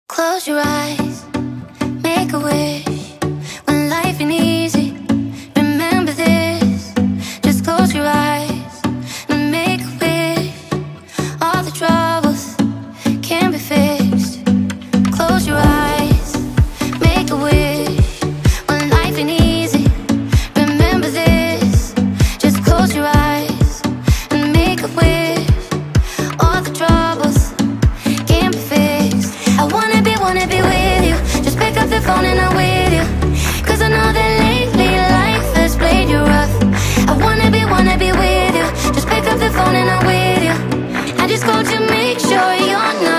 Close your eyes, make a wish. When life ain't easy, remember this. Just close your eyes and make a wish. All the troubles can be fixed. Close your eyes, make a wish. When life ain't easy, remember this. Just close your eyes and make a wish. All the troubles can be fixed. I wanna be with you. Just pick up the phone and I'm with you. Cause I know that lately life has played you rough. I wanna be with you. Just pick up the phone and I'm with you. I just called to make sure you're not